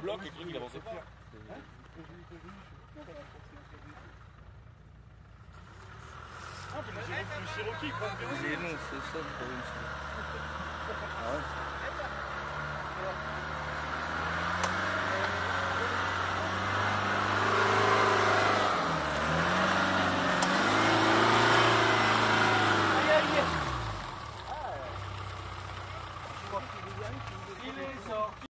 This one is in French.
bloc, le truc il avançait pas. Ah, mais le Cherokee, il croise bien. Il est long, c'est ça le problème. Ah ouais.